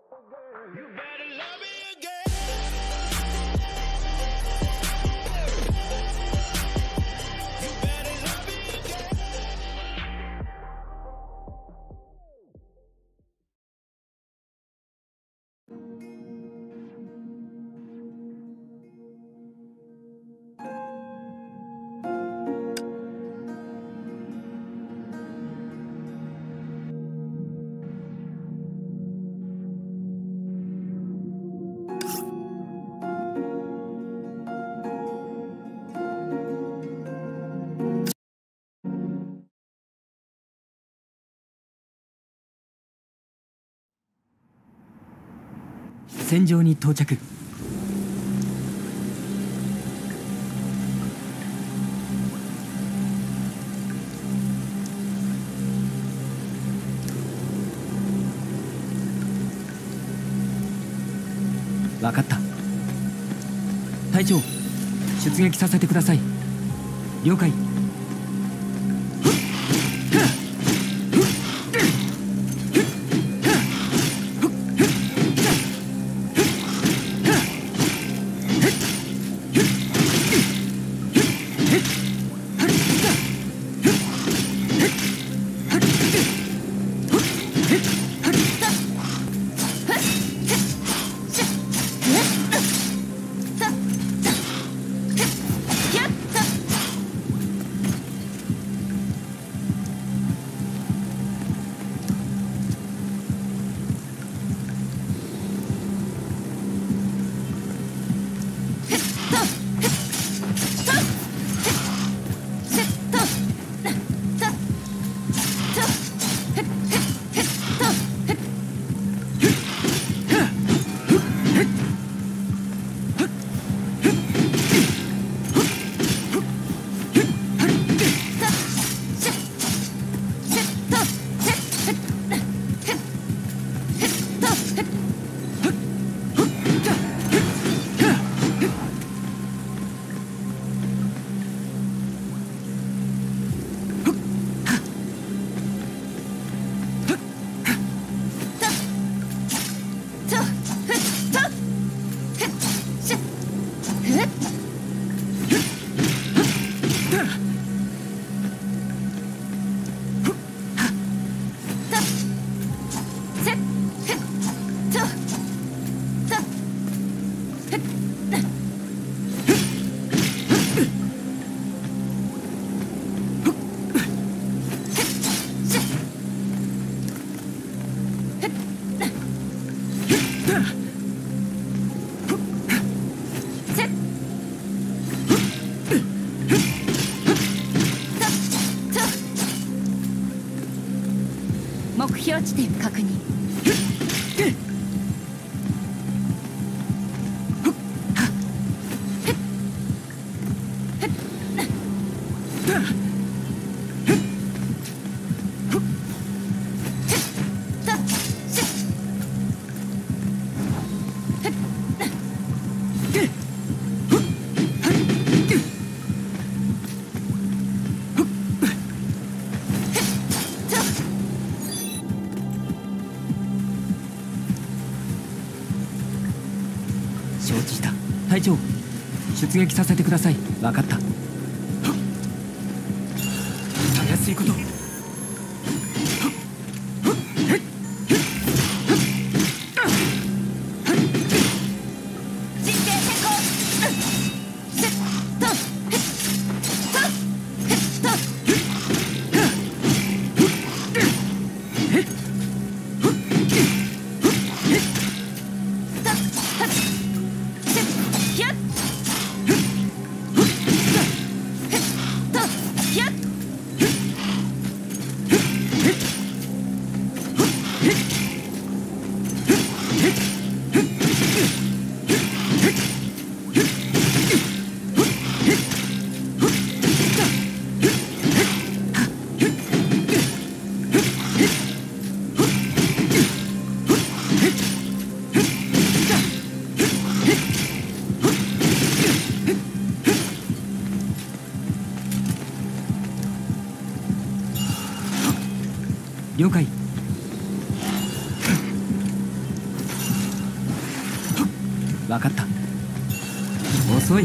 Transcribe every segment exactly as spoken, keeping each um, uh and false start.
戦場に到着。分かった。隊長、出撃させてください。了解。 目標地点確認。 承知した。隊長、出撃させてください。分かった。たやすいこと。了解。 分かった。遅い。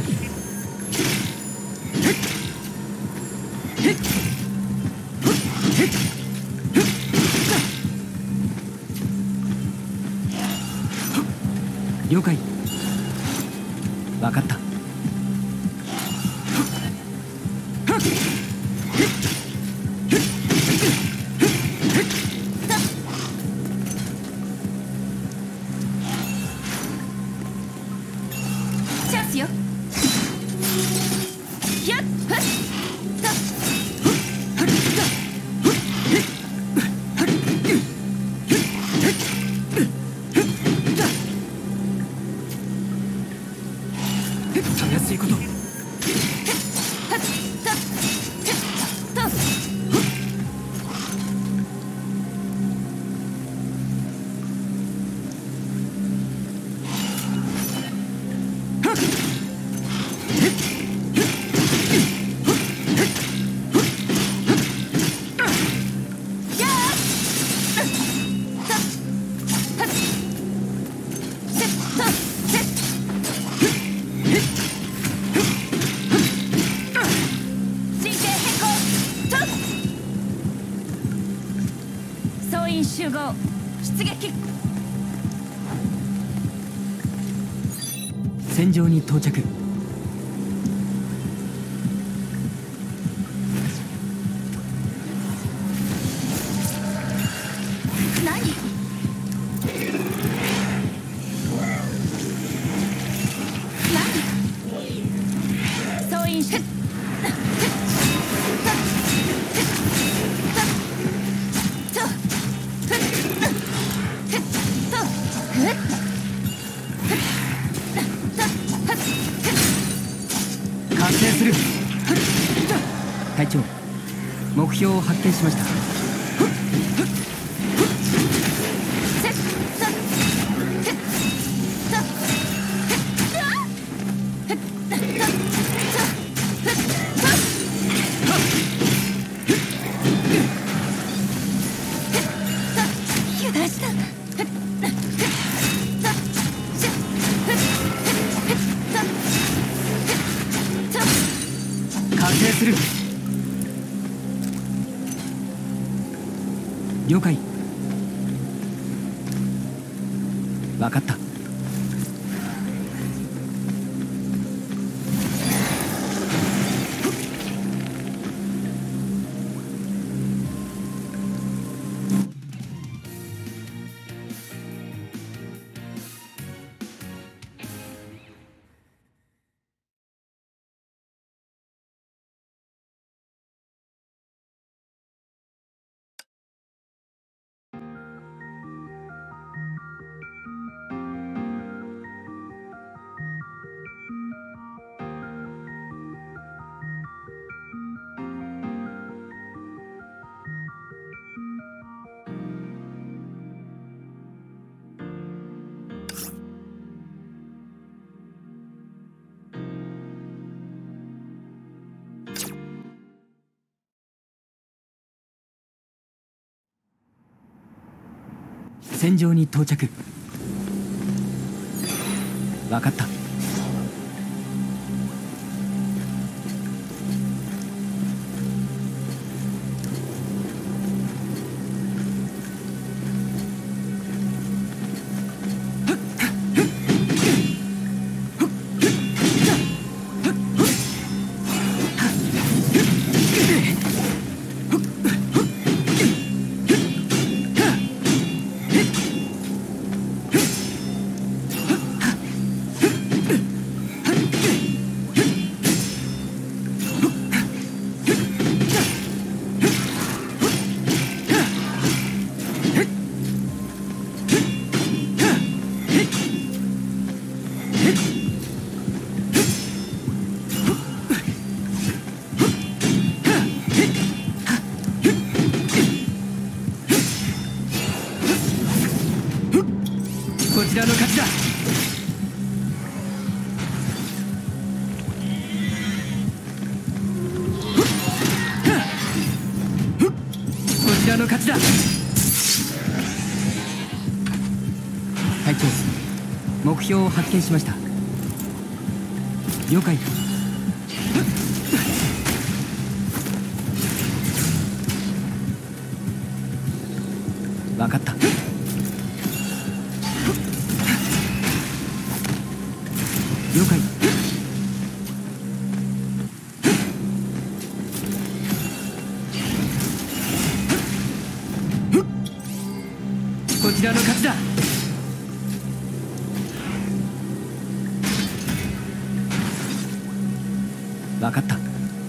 了解。分かった。 チャンスよ。やっはったやすいこと。 集合。出撃。 戦場に到着。 何？何？総員出。 完成する。隊長、目標を発見しました。 油断した。 完成する。了解。分かった。戦場に到着。分かった。こちらの勝ちだ。こちらの勝ちだ。隊長、 目標を発見しました。了解。分かった。了解。こちらの勝ちだ。分かった。こ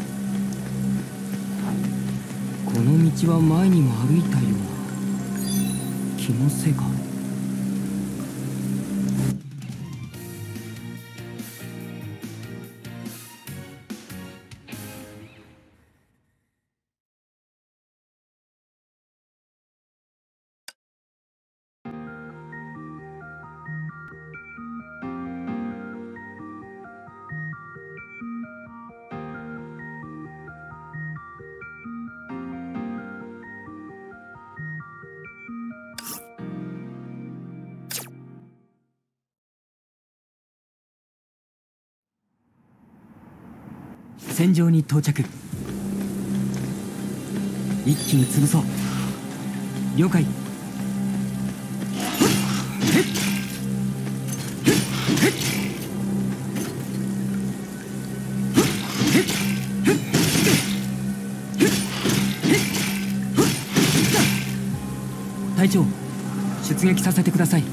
の道は前にも歩いたような気のせいか。戦場に到着。一気に潰そう。了解。隊長、出撃させてください。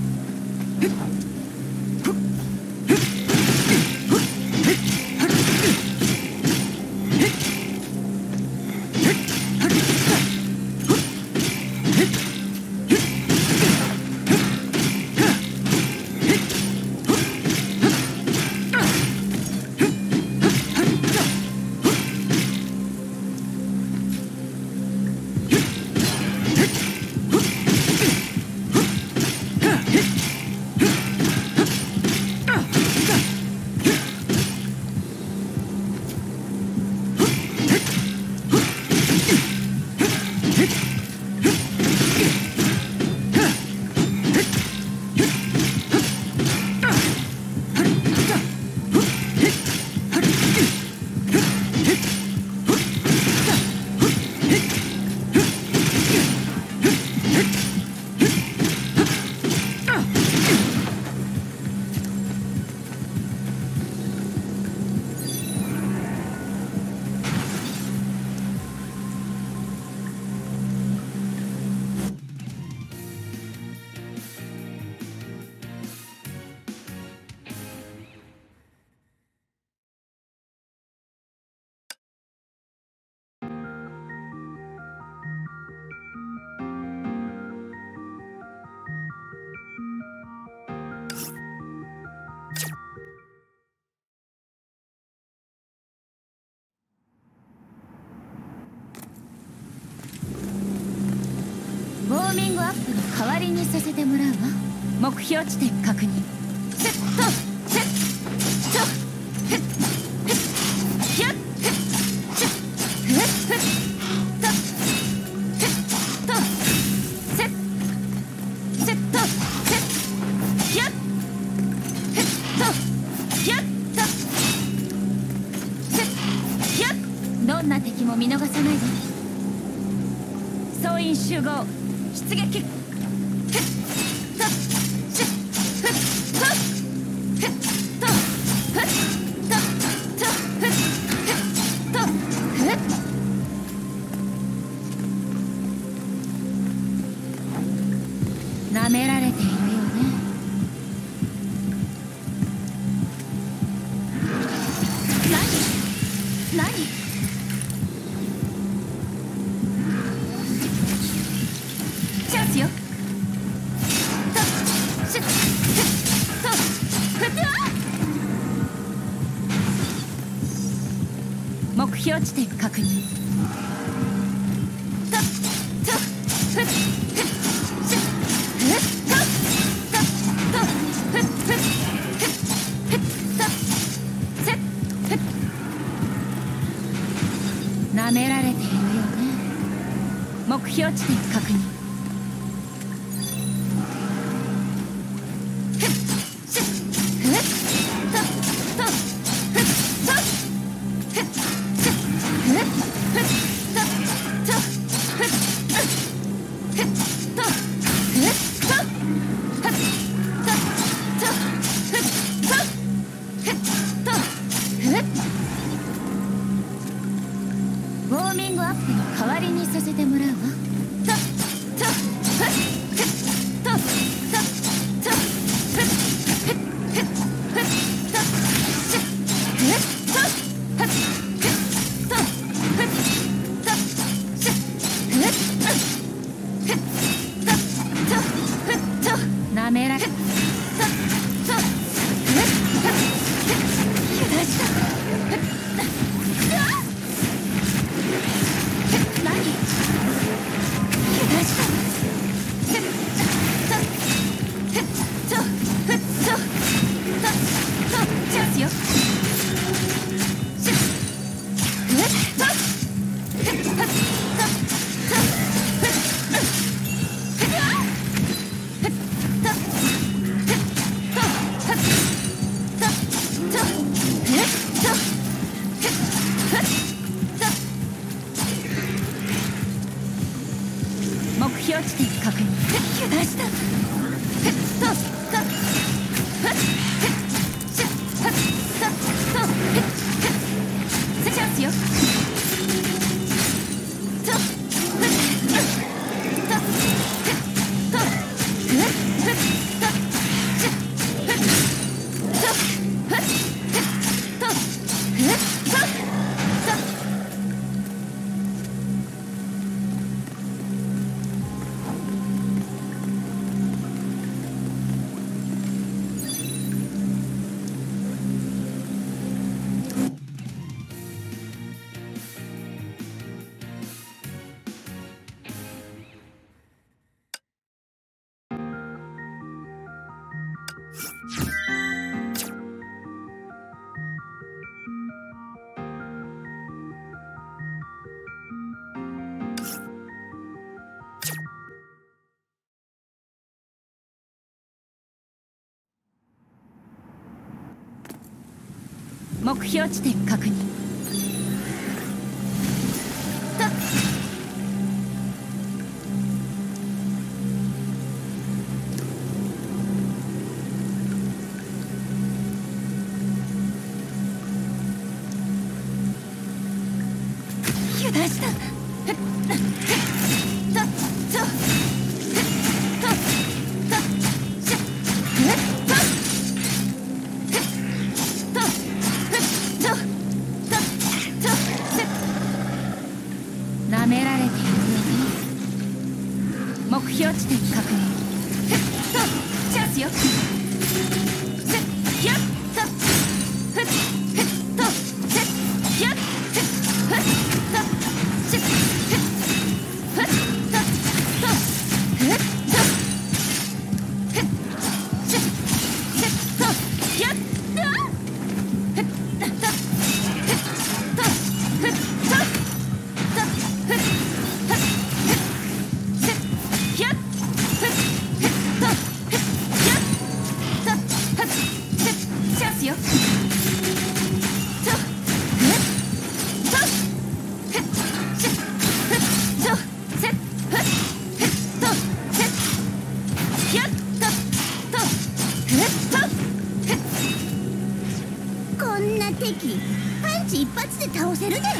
ウォーミングアップの代わりにさせてもらうわ。目標地点確認。セットセットヘッヘッヒャッヘッシュッヘッヘットヘットセッセットセッヒャッヘットヒャットセッヒャッ。どんな敵も見逃さないで。総員集合。出撃。ヘットシュッフットヘットフットトフッヘットフッ。なめられているよね。何何チャンスよ。とシュッとフット。目標地点確認。ととフッフッシュッフッとととフッフッフッフッとセッフッ。なめられているよね。目標地点確認。 目標地点確認。油断した。なめられているよね。目標地点確認。チャンスよ。やっとふっふっとせっやっふっふっとせっふっふっととふっとふっせっせっとやっとふっとふっとふっとこんな敵パンチ一発で倒せるで。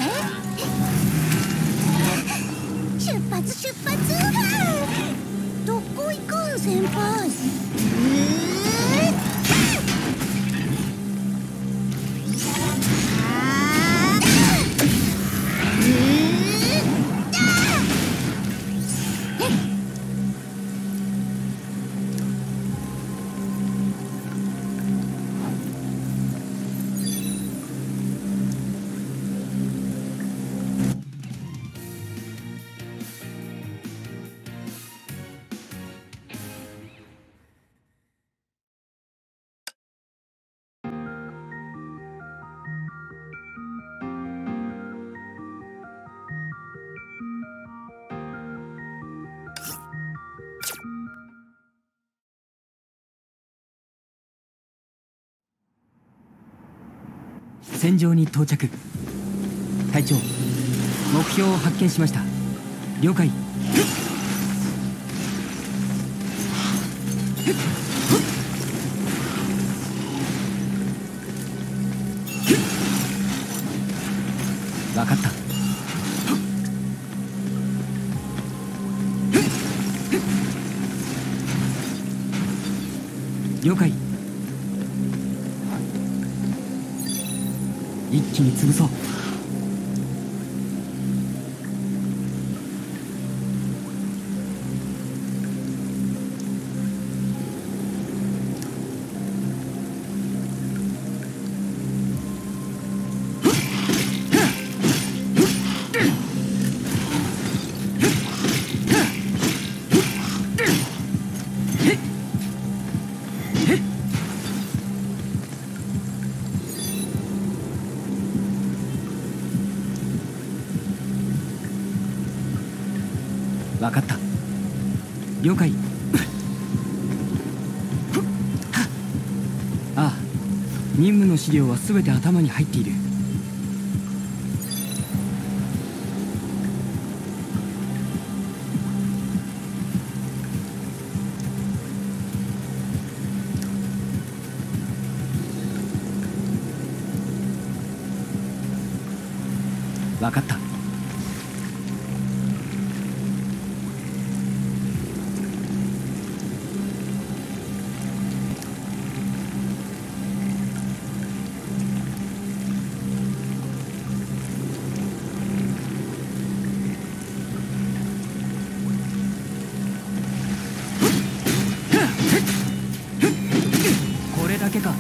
出発出発。どこ行くん先輩。 戦場に到着。隊長、目標を発見しました。了解。分かった。了解。一気に潰そう。 分かった。了解。ああ、任務の資料は全て頭に入っている。分かった。これだけか。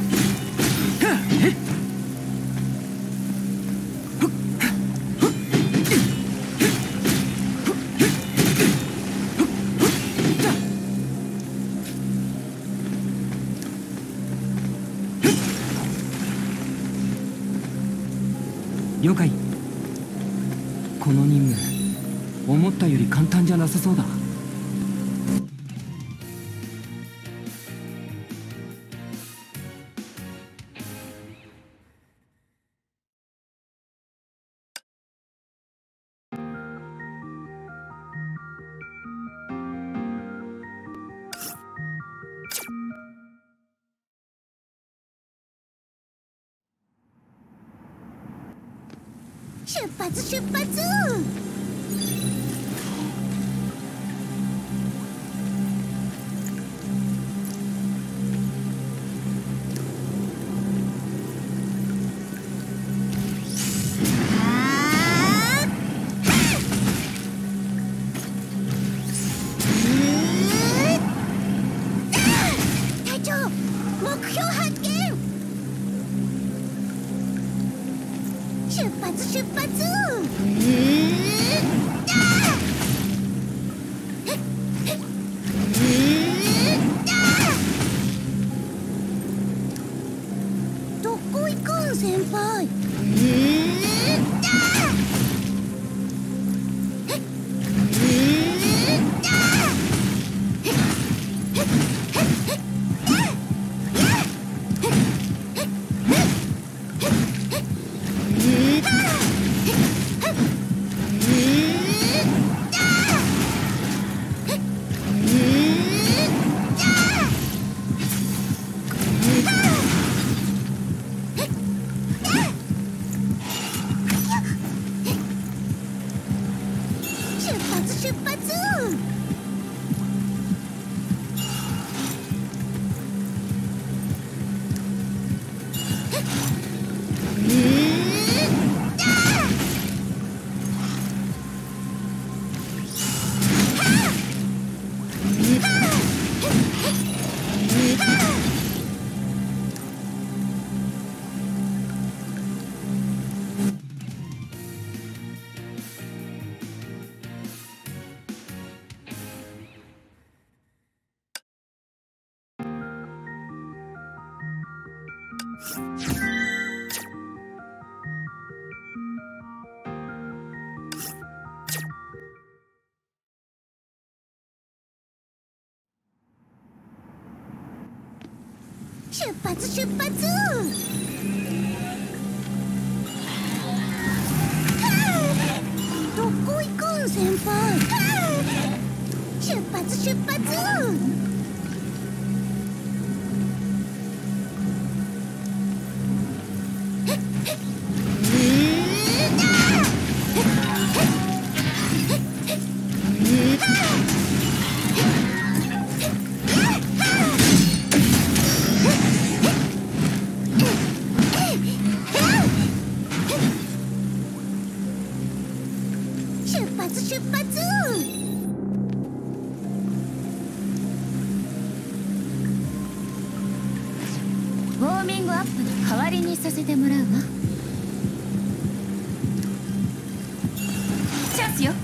了解。この任務思ったより簡単じゃなさそうだ。 出発出発。隊長、目標発見。出発出発。どこ行くん先輩。出発。出発出発。どこ行くん先輩。出発出発。出発出発。ウォーミングアップの代わりにさせてもらうわ。チャンスよ。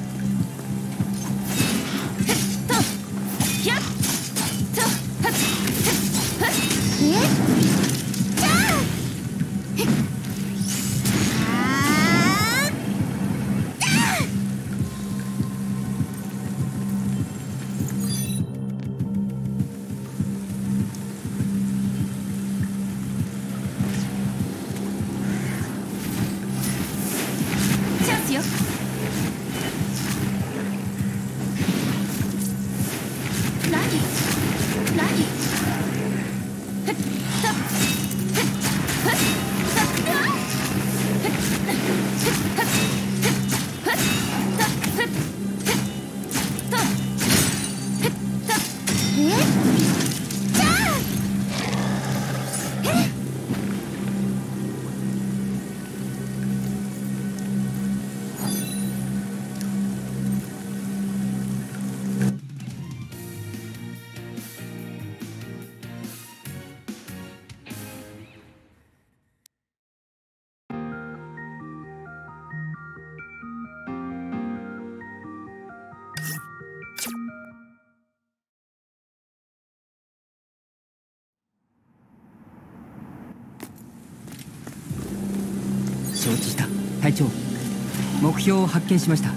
承知した。隊長、目標を発見しました。こ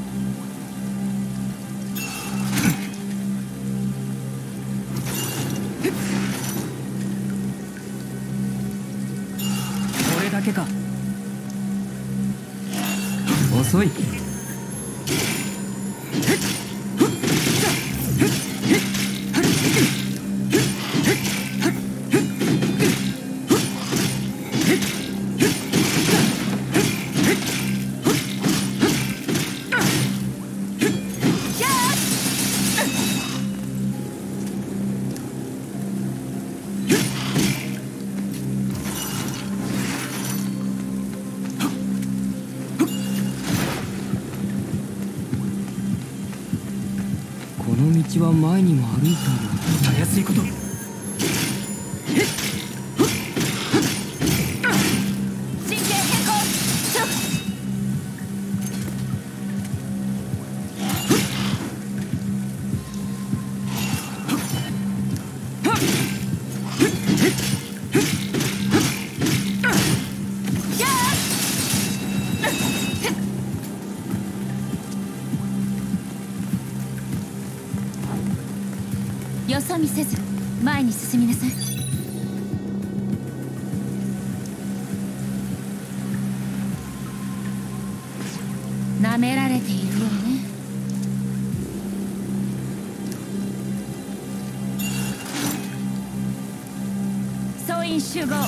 れだけか。遅い。この道は前にも歩いたような。たやすいこと。 神経変更。ちょっよそ見せず前に進みなさい。舐められているよね。総員集合。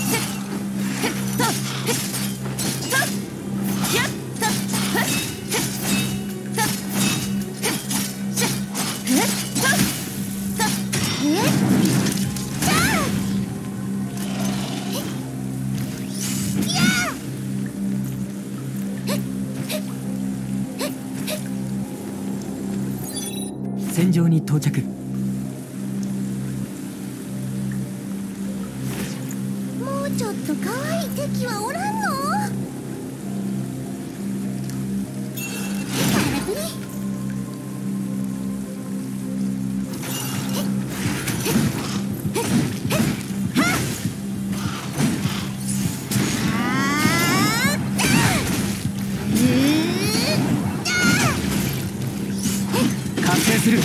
戦場に到着。 もうちょっと可愛い敵はおらんの？空振り。 完成する。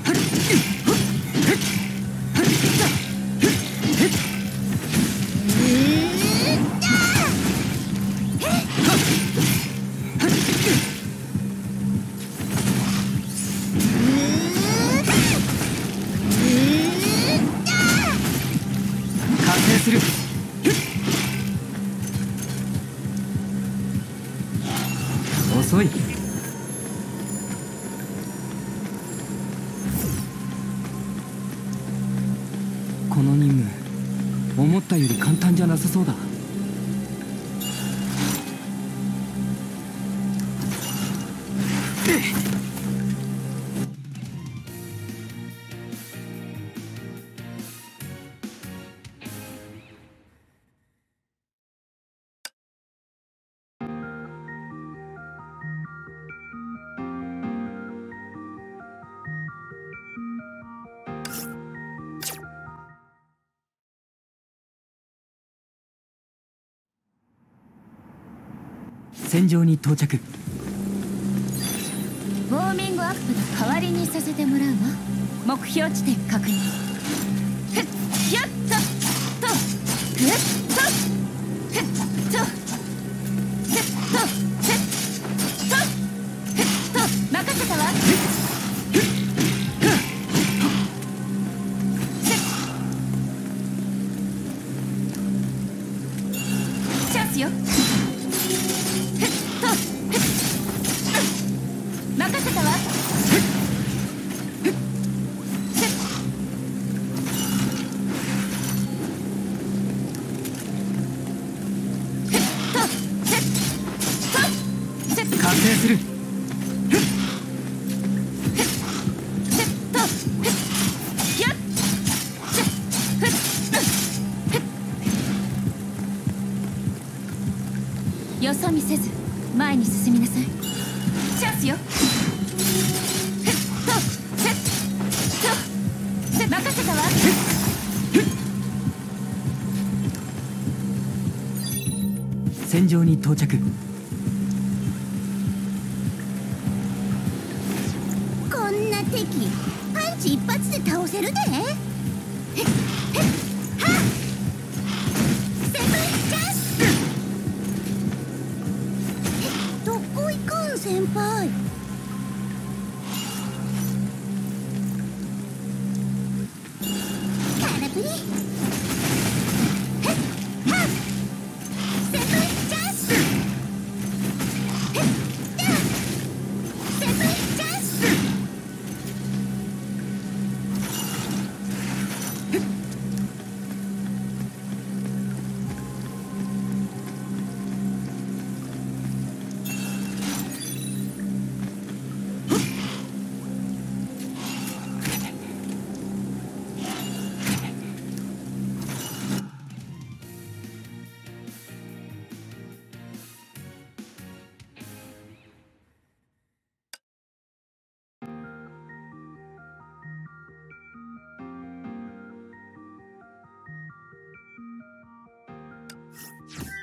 完成する。遅い。この任務、思ったより簡単じゃなさそうだ。戦場に到着。 ウォーミングアップの代わりにさせてもらうわ。目標地点確認。ふっやっととふっとふっとふっとふっとふっと任せたわ。チャンスよ。任せたわ。 完成する。 よそ見せず前に進みなさい。チャンスよ。任せたわ。 戦場に到着。 you